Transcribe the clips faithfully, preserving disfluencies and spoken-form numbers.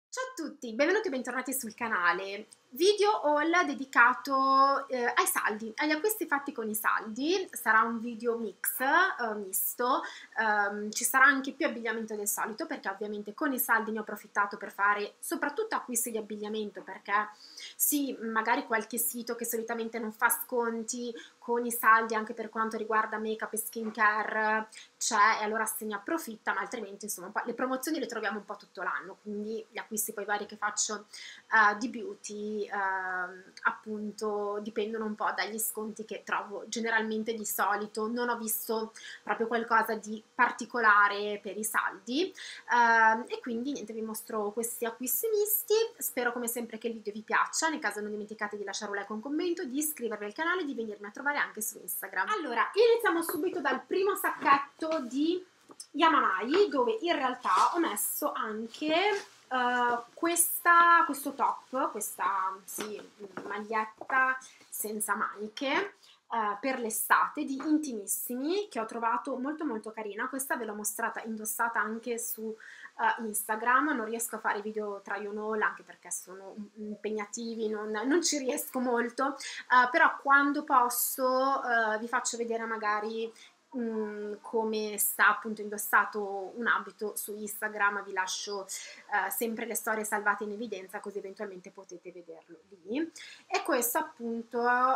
Ciao a tutti, benvenuti e bentornati sul canale. Video haul dedicato eh, ai saldi, agli acquisti fatti con i saldi. Sarà un video mix, eh, misto, um, ci sarà anche più abbigliamento del solito perché ovviamente con i saldi ne ho approfittato per fare soprattutto acquisti di abbigliamento, perché sì, magari qualche sito che solitamente non fa sconti con i saldi anche per quanto riguarda make up e skincare c'è e allora se ne approfitta, ma altrimenti insomma le promozioni le troviamo un po' tutto l'anno, quindi gli acquisti poi vari che faccio uh, di beauty uh, appunto dipendono un po' dagli sconti che trovo generalmente. Di solito non ho visto proprio qualcosa di particolare per i saldi uh, e quindi niente, vi mostro questi acquisti misti. Spero come sempre che il video vi piaccia, nel caso non dimenticate di lasciare un like o un commento, di iscrivervi al canale e di venirmi a trovare anche su Instagram. Allora, iniziamo subito dal primo sacchetto di Yamamai, dove in realtà ho messo anche uh, questa, questo top, questa sì, maglietta senza maniche uh, per l'estate di Intimissimi, che ho trovato molto molto carina. Questa ve l'ho mostrata indossata anche su uh, Instagram. Non riesco a fare video try on haul anche perché sono impegnativi, non, non ci riesco molto, uh, però quando posso uh, vi faccio vedere magari Mm, come sta appunto indossato un abito su Instagram. Vi lascio uh, sempre le storie salvate in evidenza, così eventualmente potete vederlo lì. E questo appunto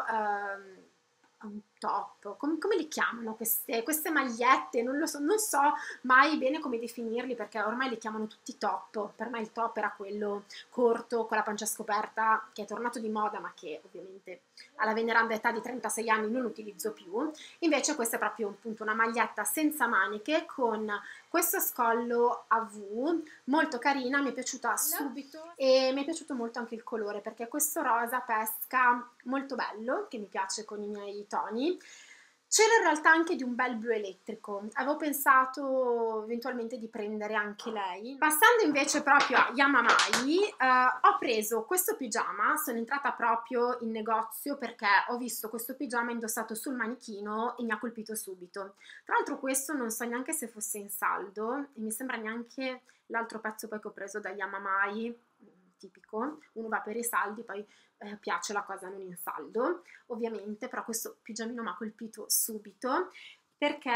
uh, un top, Com come li chiamano queste, queste magliette? Non lo so, non so mai bene come definirli perché ormai li chiamano tutti top. Per me il top era quello corto con la pancia scoperta, che è tornato di moda ma che ovviamente alla veneranda età di trentasei anni non utilizzo più. Invece questa è proprio appunto una maglietta senza maniche con questo scollo a V, molto carina, mi è piaciuta subito e mi è piaciuto molto anche il colore perché questo rosa pesca molto bello, che mi piace con i miei toni. C'era in realtà anche di un bel blu elettrico, avevo pensato eventualmente di prendere anche lei. Passando invece proprio a Yamamai, eh, ho preso questo pigiama, sono entrata proprio in negozio perché ho visto questo pigiama indossato sul manichino e mi ha colpito subito. Tra l'altro questo non so neanche se fosse in saldo e mi sembra neanche l'altro pezzo poi che ho preso da Yamamai, tipico, uno va per i saldi, poi eh, piace la cosa non in saldo ovviamente, però questo pigiamino mi ha colpito subito perché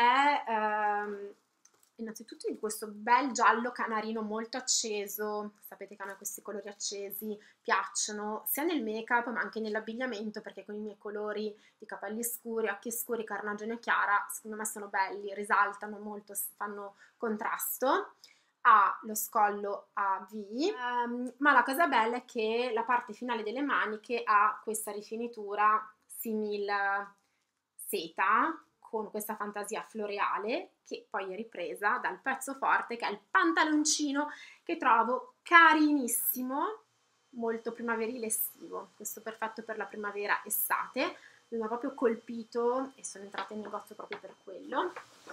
ehm, innanzitutto di questo bel giallo canarino molto acceso. Sapete che a me questi colori accesi piacciono sia nel make up ma anche nell'abbigliamento, perché con i miei colori di capelli scuri, occhi scuri, carnagione chiara, secondo me sono belli, risaltano molto, fanno contrasto. Ha lo scollo a V, um, ma la cosa bella è che la parte finale delle maniche ha questa rifinitura simil seta con questa fantasia floreale che poi è ripresa dal pezzo forte che è il pantaloncino, che trovo carinissimo, molto primaverile estivo. Questo perfetto per la primavera estate, mi ha proprio colpito e sono entrata in negozio proprio per quello.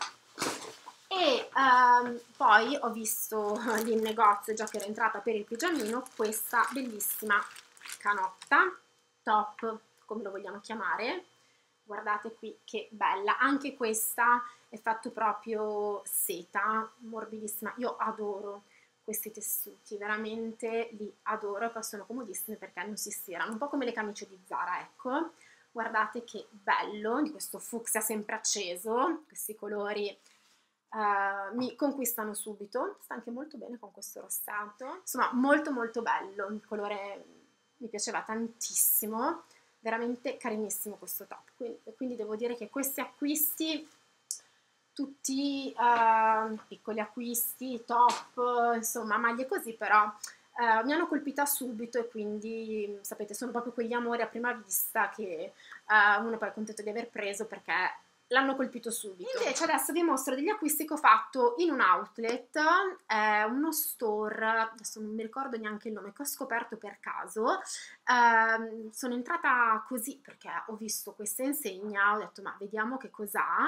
E um, poi ho visto lì in negozio, già che ero entrata per il pigiamino, questa bellissima canotta, top, come lo vogliamo chiamare. Guardate qui che bella, anche questa è fatto proprio seta, morbidissima. Io adoro questi tessuti, veramente li adoro, e poi sono comodissimi perché non si stirano, un po' come le camicie di Zara, ecco. Guardate che bello, di questo fucsia sempre acceso, questi colori Uh, mi conquistano subito. Sta anche molto bene con questo rossato, insomma molto molto bello, il colore mi piaceva tantissimo, veramente carinissimo questo top. Quindi, quindi devo dire che questi acquisti, tutti uh, piccoli acquisti, top, insomma maglie così, però uh, mi hanno colpita subito e quindi sapete sono proprio quegli amori a prima vista che uh, uno poi è contento di aver preso perché l'hanno colpito subito. Invece adesso vi mostro degli acquisti che ho fatto in un outlet, eh, uno store, adesso non mi ricordo neanche il nome, che ho scoperto per caso. Eh, sono entrata così perché ho visto questa insegna, ho detto ma vediamo che cos'ha,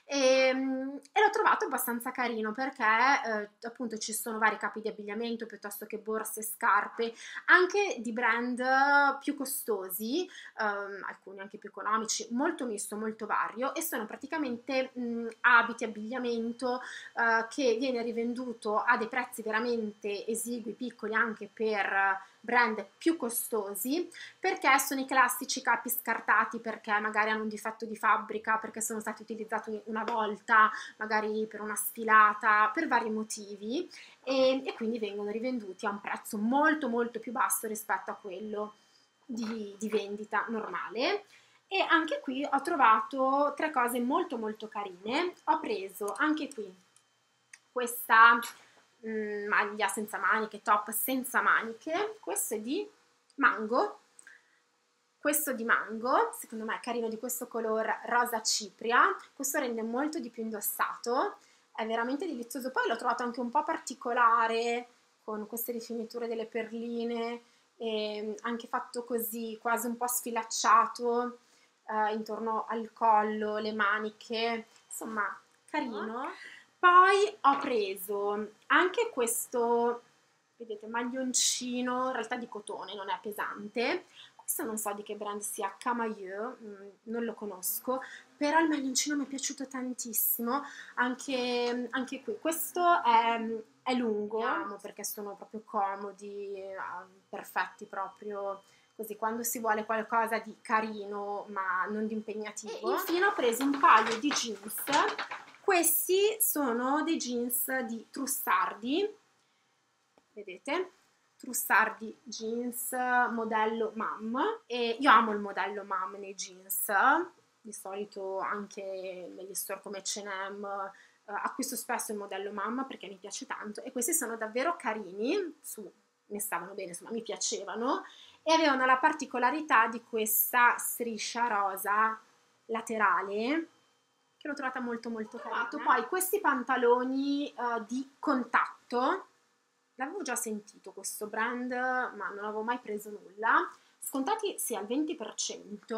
e, e l'ho trovato abbastanza carino perché eh, appunto ci sono vari capi di abbigliamento piuttosto che borse, scarpe, anche di brand più costosi, ehm, alcuni anche più economici, molto misto, molto vario, e sono praticamente mh, abiti, abbigliamento eh, che viene rivenduto a dei prezzi veramente esigui, piccoli anche per brand più costosi, perché sono i classici capi scartati perché magari hanno un difetto di fabbrica, perché sono stati utilizzati una volta, magari per una sfilata, per vari motivi, e, e quindi vengono rivenduti a un prezzo molto molto più basso rispetto a quello di, di vendita normale. E anche qui ho trovato tre cose molto molto carine. Ho preso anche qui questa mh, maglia senza maniche, top senza maniche, questo è di Mango, questo di Mango, secondo me è carino, di questo color rosa cipria, questo rende molto di più indossato, è veramente delizioso, poi l'ho trovato anche un po' particolare, con queste rifiniture delle perline, e anche fatto così, quasi un po' sfilacciato, eh, intorno al collo, le maniche, insomma carino. Poi ho preso anche questo, vedete, maglioncino, in realtà di cotone, non è pesante. Questo non so di che brand sia, Camailleux, mm, non lo conosco, però il maglioncino mi è piaciuto tantissimo, anche, anche qui. Questo è, è lungo, amo perché sono proprio comodi, eh, perfetti proprio così, quando si vuole qualcosa di carino ma non di impegnativo. E infine ho preso un paio di jeans. Questi sono dei jeans di Trussardi, vedete? Trussardi jeans modello mom, e io amo il modello mom nei jeans, di solito anche negli store come acca e emme eh, acquisto spesso il modello mom perché mi piace tanto, e questi sono davvero carini, su, ne stavano bene, insomma mi piacevano, e avevano la particolarità di questa striscia rosa laterale che l'ho trovata molto molto carina. Poi questi pantaloni uh, di contatto, l'avevo già sentito questo brand ma non avevo mai preso nulla, scontati sì al venti per cento,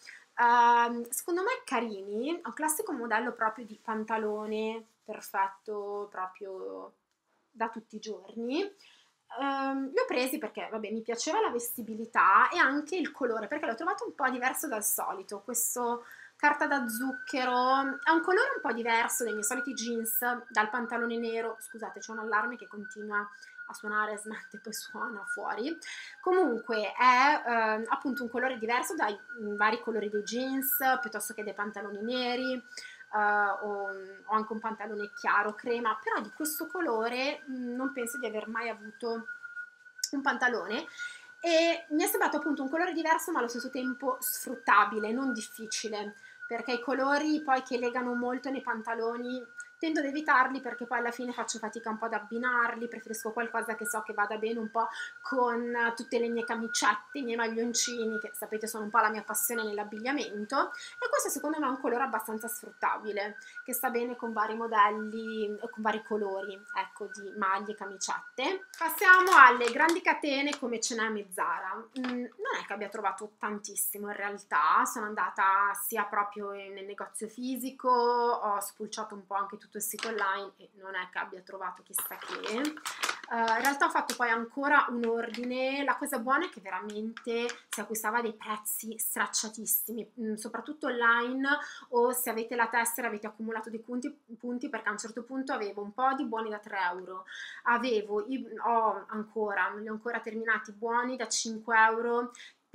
uh, secondo me carini, è un classico modello proprio di pantalone perfetto proprio da tutti i giorni. Um, li ho presi perché vabbè mi piaceva la vestibilità e anche il colore, perché l'ho trovato un po' diverso dal solito, questo carta da zucchero, ha un colore un po' diverso dai miei soliti jeans, dal pantalone nero, scusate c'è un allarme che continua a suonare, smette e poi suona fuori, comunque è eh, appunto un colore diverso dai vari colori dei jeans, piuttosto che dei pantaloni neri, Uh, o, o anche un pantalone chiaro, crema, però di questo colore mh, non penso di aver mai avuto un pantalone, e mi è sembrato appunto un colore diverso ma allo stesso tempo sfruttabile, non difficile, perché i colori poi che legano molto nei pantaloni tendo ad evitarli perché poi alla fine faccio fatica un po' ad abbinarli, preferisco qualcosa che so che vada bene un po' con tutte le mie camicette, i miei maglioncini, che sapete sono un po' la mia passione nell'abbigliamento, e questo secondo me è un colore abbastanza sfruttabile, che sta bene con vari modelli, con vari colori, ecco, di maglie, camicette. Passiamo alle grandi catene come acca e emme e Zara. Mm, non è che abbia trovato tantissimo in realtà, sono andata sia proprio nel negozio fisico, ho spulciato un po' anche tutto il sito online e non è che abbia trovato chissà che. Uh, in realtà ho fatto poi ancora un ordine, la cosa buona è che veramente si acquistava a dei prezzi stracciatissimi, mh, soprattutto online, o se avete la tessera avete accumulato dei punti, punti perché a un certo punto avevo un po' di buoni da tre euro, avevo, i, ho ancora, non li ho ancora terminati, buoni da cinque euro,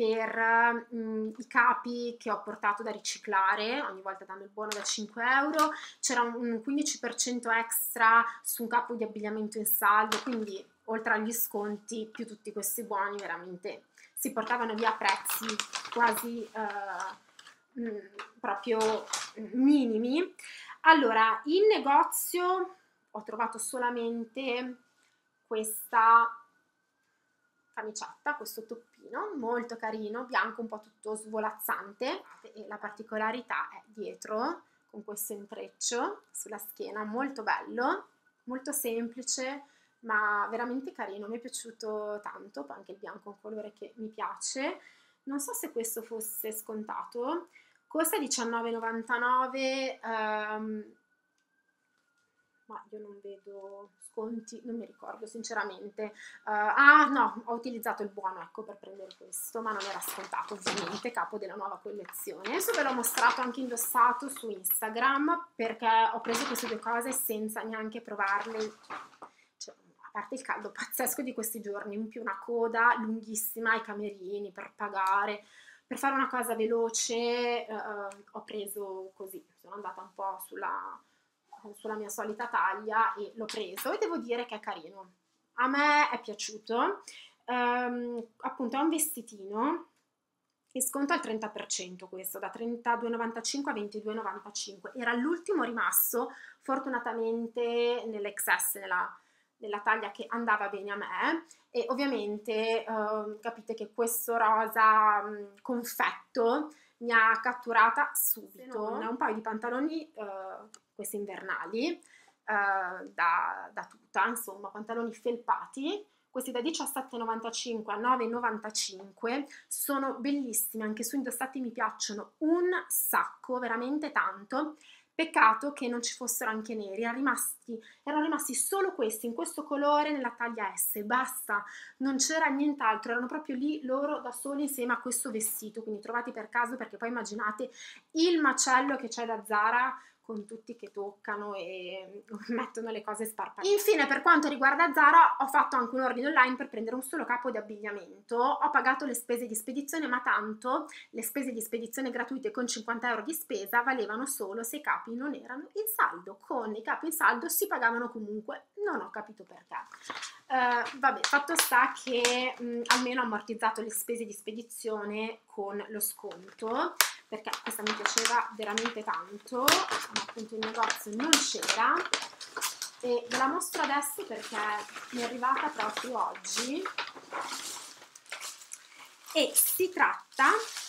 per mh, i capi che ho portato da riciclare, ogni volta danno il buono da cinque euro, c'era un quindici per cento extra su un capo di abbigliamento in saldo, quindi oltre agli sconti più tutti questi buoni veramente si portavano via prezzi quasi eh, mh, proprio minimi. Allora, in negozio ho trovato solamente questa camicetta, questo toppino molto carino, bianco, un po' tutto svolazzante, e la particolarità è dietro con questo intreccio sulla schiena, molto bello, molto semplice ma veramente carino, mi è piaciuto tanto, poi anche il bianco è un colore che mi piace. Non so se questo fosse scontato, costa diciannove e novantanove, ehm, ma io non vedo sconti, non mi ricordo sinceramente. Uh, ah no, ho utilizzato il buono, ecco, per prendere questo, ma non era scontato ovviamente, capo della nuova collezione. Adesso ve l'ho mostrato anche indossato su Instagram, perché ho preso queste due cose senza neanche provarle, cioè, a parte il caldo pazzesco di questi giorni, in più una coda lunghissima ai camerini per pagare. Per fare una cosa veloce uh, ho preso così, sono andata un po' sulla... sulla mia solita taglia e l'ho preso e devo dire che è carino, a me è piaciuto. Um, appunto è un vestitino e sconto al trenta per cento, questo da trentadue e novantacinque a ventidue e novantacinque, era l'ultimo rimasto fortunatamente nell'X S, nella, nella taglia che andava bene a me, e ovviamente uh, capite che questo rosa um, confetto mi ha catturata subito. No, un paio di pantaloni uh, questi invernali uh, da, da tuta, insomma pantaloni felpati, questi da diciassette e novantacinque a nove e novantacinque, sono bellissimi, anche su indossati mi piacciono un sacco, veramente tanto. Peccato che non ci fossero anche neri, erano rimasti, erano rimasti solo questi, in questo colore, nella taglia S, basta, non c'era nient'altro, erano proprio lì loro da soli insieme a questo vestito, quindi trovati per caso, perché poi immaginate il macello che c'è da Zara, con tutti che toccano e mettono le cose sparpagliate. Infine, per quanto riguarda Zara, ho fatto anche un ordine online per prendere un solo capo di abbigliamento, ho pagato le spese di spedizione, ma tanto le spese di spedizione gratuite con cinquanta euro di spesa valevano solo se i capi non erano in saldo. Con i capi in saldo si pagavano comunque, non ho capito perché. Uh, vabbè, fatto sta che mh, almeno ho ammortizzato le spese di spedizione con lo sconto, perché questa mi piaceva veramente tanto, ma appunto in negozio non c'era, e ve la mostro adesso perché mi è arrivata proprio oggi, e si tratta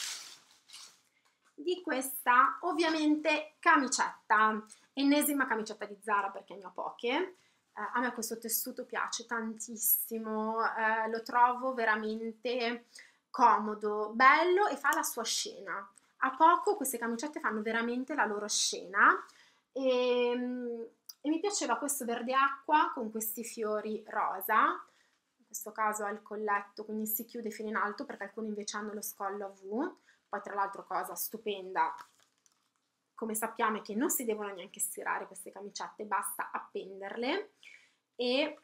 di questa ovviamente camicetta, ennesima camicetta di Zara perché ne ho poche. Eh, a me questo tessuto piace tantissimo, eh, lo trovo veramente comodo, bello e fa la sua scena. A poco queste camicette fanno veramente la loro scena, e, e mi piaceva questo verde acqua con questi fiori rosa, in questo caso ha il colletto, quindi si chiude fino in alto perché alcuni invece hanno lo scollo a V. Poi tra l'altro cosa stupenda, come sappiamo, è che non si devono neanche stirare queste camicette, basta appenderle, e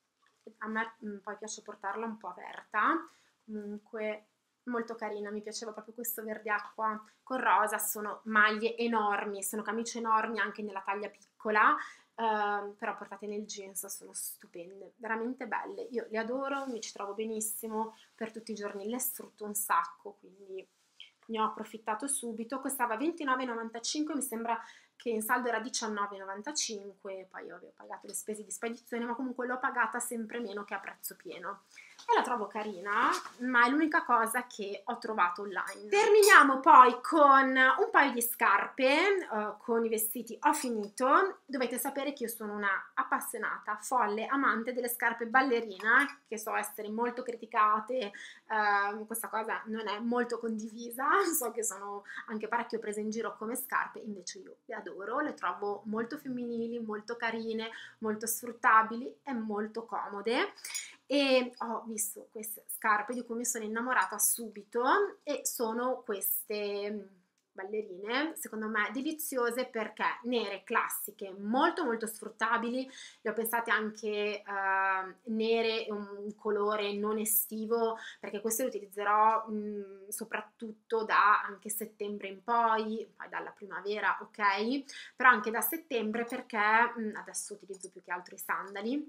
a me mh, poi piace portarla un po' aperta, comunque molto carina, mi piaceva proprio questo verde acqua con rosa. Sono maglie enormi, sono camicie enormi anche nella taglia piccola, Uh, però portate nel jeans, sono stupende, veramente belle, io le adoro, mi ci trovo benissimo, per tutti i giorni le sfrutto un sacco, quindi ne ho approfittato subito. Costava ventinove e novantacinque, mi sembra che in saldo era diciannove e novantacinque, poi io avevo pagato le spese di spedizione, ma comunque l'ho pagata sempre meno che a prezzo pieno. E la trovo carina, ma è l'unica cosa che ho trovato online. Terminiamo poi con un paio di scarpe, uh, con i vestiti ho finito. Dovete sapere che io sono una appassionata, folle, amante delle scarpe ballerina, che so essere molto criticate, uh, questa cosa non è molto condivisa, so che sono anche parecchio prese in giro come scarpe, invece io le adoro, le trovo molto femminili, molto carine, molto sfruttabili e molto comode. E ho visto queste scarpe di cui mi sono innamorata subito, e sono queste ballerine, secondo me deliziose, perché nere, classiche, molto molto sfruttabili. Le ho pensate anche uh, nere, un colore non estivo, perché queste le utilizzerò mh, soprattutto da anche settembre in poi, poi dalla primavera, ok, però anche da settembre, perché mh, adesso utilizzo più che altro i sandali.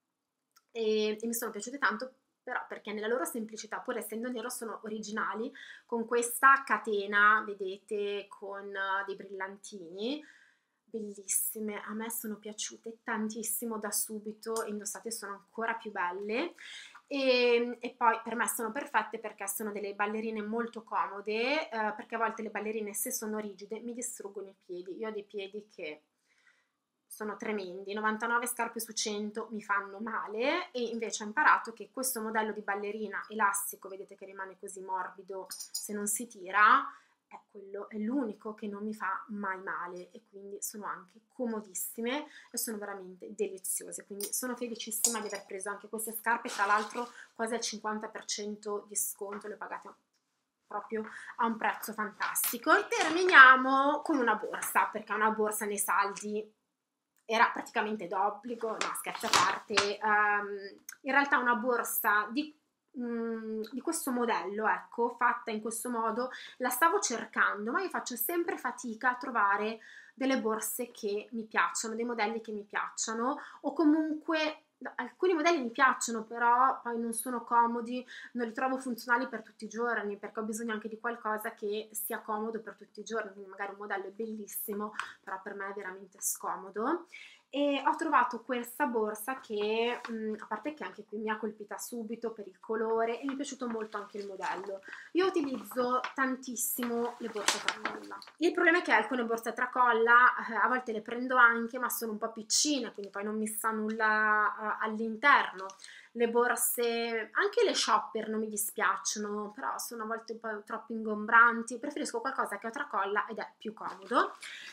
E, e mi sono piaciute tanto, però perché nella loro semplicità, pur essendo nero, sono originali, con questa catena, vedete, con uh, dei brillantini, bellissime, a me sono piaciute tantissimo da subito, e indossate sono ancora più belle. E, e poi per me sono perfette perché sono delle ballerine molto comode, eh, perché a volte le ballerine, se sono rigide, mi distruggono i piedi. Io ho dei piedi che sono tremendi, novantanove scarpe su cento mi fanno male, e invece ho imparato che questo modello di ballerina elastico, vedete che rimane così morbido se non si tira, è quello, è l'unico che non mi fa mai male, e quindi sono anche comodissime e sono veramente deliziose, quindi sono felicissima di aver preso anche queste scarpe, tra l'altro quasi al cinquanta per cento di sconto, le ho pagate proprio a un prezzo fantastico. E terminiamo con una borsa, perché una borsa nei saldi era praticamente d'obbligo, no, scherzi a parte. Um, in realtà una borsa di, um, di questo modello, ecco, fatta in questo modo, la stavo cercando, ma io faccio sempre fatica a trovare delle borse che mi piacciono, dei modelli che mi piacciono, o comunque alcuni modelli mi piacciono, però poi non sono comodi, non li trovo funzionali per tutti i giorni, perché ho bisogno anche di qualcosa che sia comodo per tutti i giorni, quindi magari un modello è bellissimo, però per me è veramente scomodo. E ho trovato questa borsa che, mh, a parte che anche qui mi ha colpita subito per il colore, e mi è piaciuto molto anche il modello. Io utilizzo tantissimo le borse tracolla. Il problema è che alcune borse tracolla eh, a volte le prendo anche, ma sono un po' piccine, quindi poi non mi sta nulla uh, all'interno. Le borse, anche le shopper non mi dispiacciono, però sono a volte un po' troppo ingombranti, preferisco qualcosa che ho tracolla ed è più comodo.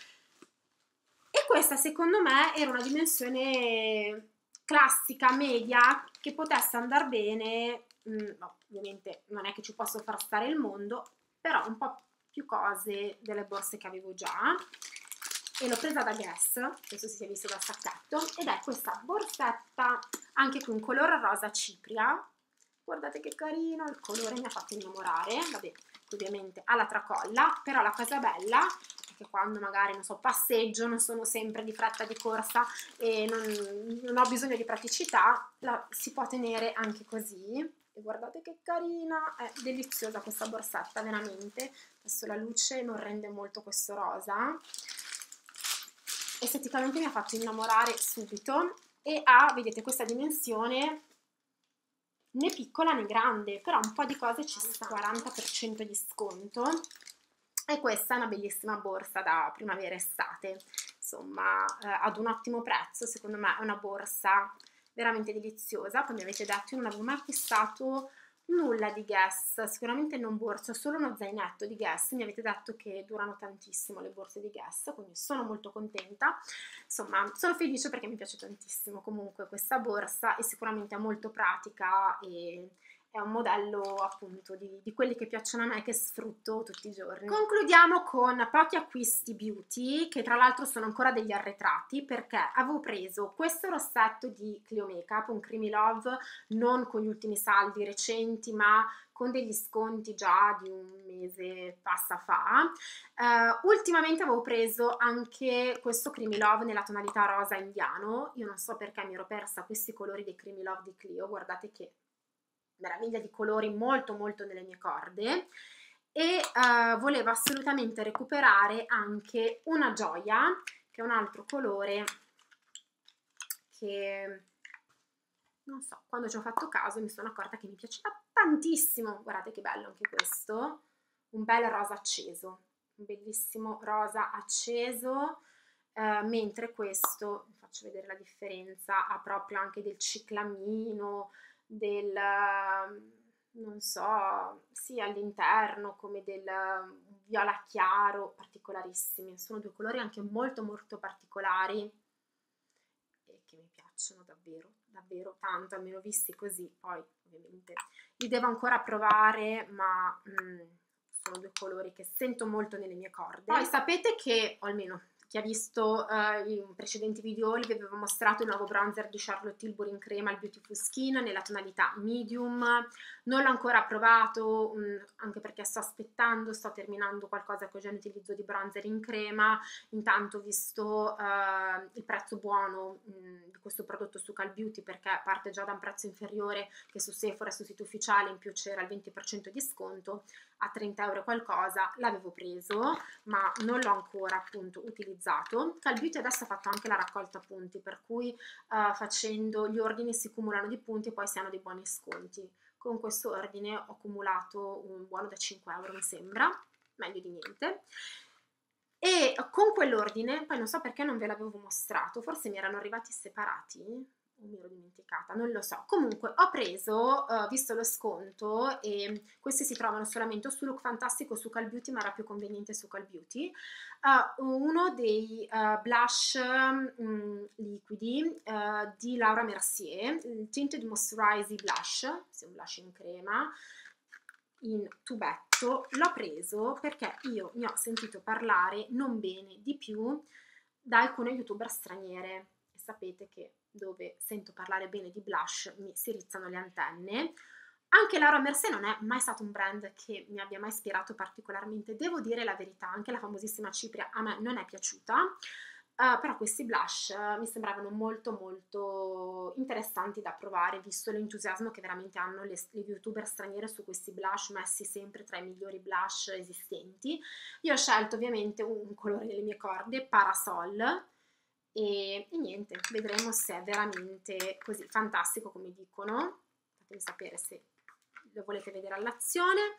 E questa secondo me era una dimensione classica, media, che potesse andare bene, mm, no, ovviamente non è che ci posso far stare il mondo, però un po' più cose delle borse che avevo già. E l'ho presa da Guess, penso si sia visto dal sacchetto, ed è questa borsetta anche qui un colore rosa cipria. Guardate che carino, il colore mi ha fatto innamorare, vabbè, ovviamente ha la tracolla, però la cosa bella è che quando magari, non so, passeggio, non sono sempre di fretta di corsa e non, non ho bisogno di praticità, la si può tenere anche così. E guardate che carina, è deliziosa questa borsetta, veramente. Adesso la luce non rende molto questo rosa. Esteticamente mi ha fatto innamorare subito, e ha, vedete, questa dimensione né piccola né grande, però un po' di cose ci sta, quaranta per cento di sconto, e questa è una bellissima borsa da primavera-estate, insomma, eh, ad un ottimo prezzo. Secondo me è una borsa veramente deliziosa. Poi mi avete detto, io non avevo mai acquistato nulla di Guess, sicuramente non borsa, solo uno zainetto di Guess. Mi avete detto che durano tantissimo le borse di Guess, quindi sono molto contenta. Insomma, sono felice perché mi piace tantissimo comunque questa borsa, e sicuramente è molto pratica, e è un modello appunto di, di quelli che piacciono a me, che sfrutto tutti i giorni. Concludiamo con pochi acquisti beauty, che tra l'altro sono ancora degli arretrati, perché avevo preso questo rossetto di Clio Makeup, un Creamy Love, non con gli ultimi saldi recenti, ma con degli sconti già di un mese passa fa. Uh, ultimamente avevo preso anche questo Creamy Love nella tonalità rosa indiano. Io non so perché mi ero persa questi colori dei Creamy Love di Clio, guardate che meraviglia di colori, molto molto nelle mie corde. E uh, volevo assolutamente recuperare anche una gioia, che è un altro colore che, non so, quando ci ho fatto caso mi sono accorta che mi piaceva tantissimo. Guardate che bello anche questo, un bel rosa acceso, un bellissimo rosa acceso, eh, mentre questo, vi faccio vedere la differenza, ha proprio anche del ciclamino, del, non so, sì, all'interno, come del viola chiaro, particolarissimi. Sono due colori anche molto molto particolari, e che mi piacciono davvero, davvero tanto, almeno visti così. Poi ovviamente li devo ancora provare, ma mm, sono due colori che sento molto nelle mie corde. Poi sapete che, o almeno chi ha visto uh, i precedenti video, vi avevo mostrato il nuovo bronzer di Charlotte Tilbury in crema, il Beautiful Skin, nella tonalità medium. Non l'ho ancora provato, mh, anche perché sto aspettando, sto terminando qualcosa che ho già in utilizzo di bronzer in crema. Intanto ho visto uh, il prezzo buono mh, di questo prodotto su Cal Beauty, perché parte già da un prezzo inferiore, che su Sephora, sul sito ufficiale, in più c'era il venti per cento di sconto, a trenta euro qualcosa. L'avevo preso, ma non l'ho ancora appunto utilizzato. Cal Beauty adesso ha fatto anche la raccolta punti, per cui uh, facendo gli ordini si cumulano di punti e poi si hanno dei buoni sconti. Con questo ordine ho accumulato un buono da cinque euro, mi sembra, meglio di niente. E con quell'ordine, poi non so perché non ve l'avevo mostrato, forse mi erano arrivati separati, o mi ero dimenticata, non lo so. Comunque ho preso, uh, visto lo sconto, e questi si trovano solamente o su Look Fantastico o su Cal Beauty, ma era più conveniente su Cal Beauty, uh, uno dei uh, blush um, liquidi uh, di Laura Mercier, il Tinted Moisturizing Blush, sì, un blush in crema, in tubetto. L'ho preso perché io ne ho sentito parlare non bene di più da alcune youtuber straniere, e sapete che dove sento parlare bene di blush mi si rizzano le antenne. Anche Laura Mercier non è mai stato un brand che mi abbia mai ispirato particolarmente, devo dire la verità. Anche la famosissima Cipria a me non è piaciuta, uh, però questi blush uh, mi sembravano molto molto interessanti da provare, visto l'entusiasmo che veramente hanno le, le youtuber straniere su questi blush, messi sempre tra i migliori blush esistenti. Io ho scelto ovviamente un colore delle mie corde, Parasol, e, e niente, vedremo se è veramente così fantastico come dicono. Fatemi sapere se lo volete vedere all'azione.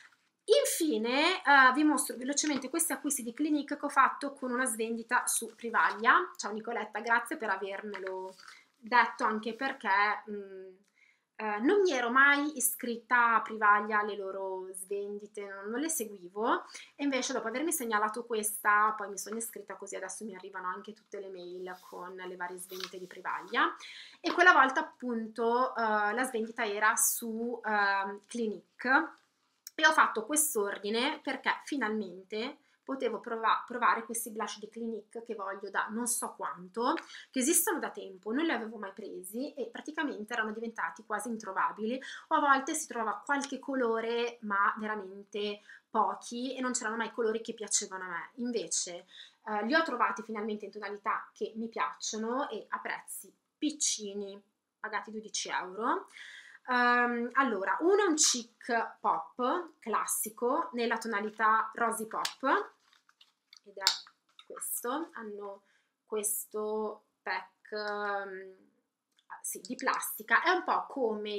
Infine uh, vi mostro velocemente questi acquisti di Clinique che ho fatto con una svendita su Privaglia. Ciao Nicoletta, grazie per avermelo detto, anche perché mh, Uh, non mi ero mai iscritta a Privaglia alle loro svendite, non, non le seguivo, e invece dopo avermi segnalato questa poi mi sono iscritta, così adesso mi arrivano anche tutte le mail con le varie svendite di Privaglia. E quella volta appunto uh, la svendita era su uh, Clinique, e ho fatto quest'ordine perché finalmente potevo prova provare questi blush di Clinique che voglio da non so quanto, che esistono da tempo, non li avevo mai presi e praticamente erano diventati quasi introvabili, o a volte si trova qualche colore ma veramente pochi, e non c'erano mai colori che piacevano a me. Invece eh, li ho trovati finalmente in tonalità che mi piacciono e a prezzi piccini, pagati dodici euro. Um, allora, uno è un chic pop classico nella tonalità rosy pop, ed è questo. Hanno questo pack um, sì, di plastica, è un po' come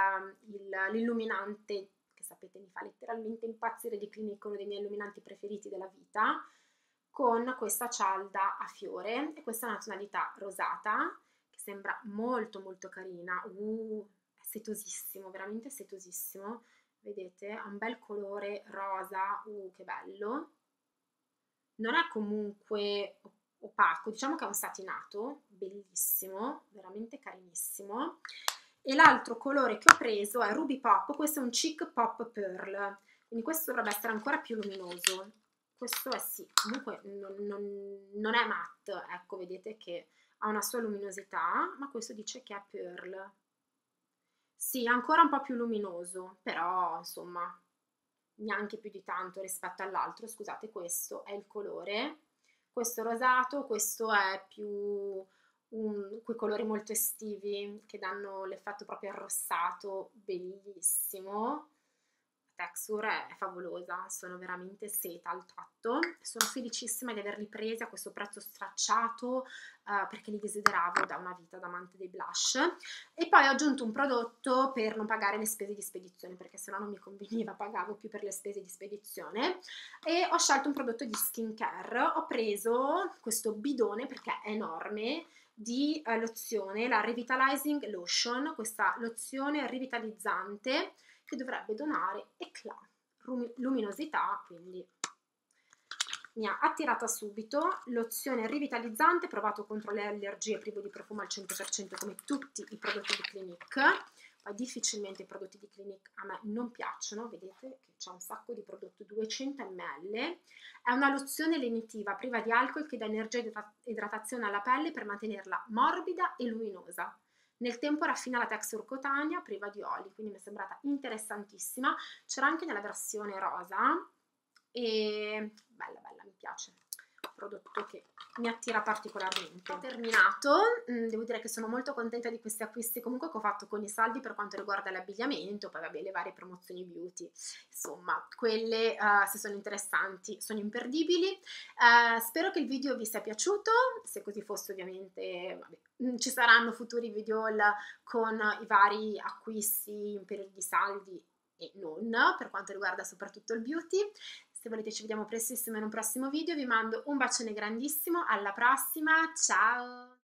l'illuminante che sapete mi fa letteralmente impazzire di Clinique, uno dei miei illuminanti preferiti della vita, con questa cialda a fiore, e questa è una tonalità rosata che sembra molto molto carina. uh, setosissimo, veramente setosissimo, vedete? Ha un bel colore rosa, uh, che bello. Non è comunque opaco, diciamo che è un satinato, bellissimo, veramente carinissimo. E l'altro colore che ho preso è Ruby Pop, questo è un Chic Pop Pearl, quindi questo dovrebbe essere ancora più luminoso. Questo è sì, comunque non, non, non è matte, ecco, vedete che ha una sua luminosità, ma questo dice che è Pearl. Sì, ancora un po' più luminoso, però insomma neanche più di tanto rispetto all'altro. Scusate, questo è il colore, questo rosato, questo è più un, quei colori molto estivi che danno l'effetto proprio arrossato, bellissimo. La texture è favolosa, sono veramente seta al tatto. Sono felicissima di averli presi a questo prezzo stracciato, uh, perché li desideravo da una vita da amante dei blush. E poi ho aggiunto un prodotto per non pagare le spese di spedizione, perché sennò non mi conveniva, pagavo più per le spese di spedizione, e ho scelto un prodotto di skincare. Ho preso questo bidone perché è enorme, di uh, lozione, la Revitalizing Lotion, questa lozione rivitalizzante che dovrebbe donare eclat, luminosità, quindi mi ha attirata subito. Lozione rivitalizzante, provato contro le allergie, privo di profumo al cento per cento come tutti i prodotti di Clinique. Poi difficilmente i prodotti di Clinique a me non piacciono, vedete che c'è un sacco di prodotto, duecento millilitri. È una lozione lenitiva priva di alcol che dà energia e idratazione alla pelle per mantenerla morbida e luminosa. Nel tempo raffina la texture cutanea priva di oli, quindi mi è sembrata interessantissima. C'era anche nella versione rosa e bella bella, mi piace, prodotto che mi attira particolarmente. Ho terminato, devo dire che sono molto contenta di questi acquisti comunque che ho fatto con i saldi per quanto riguarda l'abbigliamento, poi vabbè le varie promozioni beauty, insomma quelle uh, se sono interessanti sono imperdibili. Uh, spero che il video vi sia piaciuto, se così fosse ovviamente vabbè, ci saranno futuri video con i vari acquisti in periodi di saldi e non, per quanto riguarda soprattutto il beauty. Se volete ci vediamo prestissimo in un prossimo video, vi mando un bacione grandissimo, alla prossima, ciao!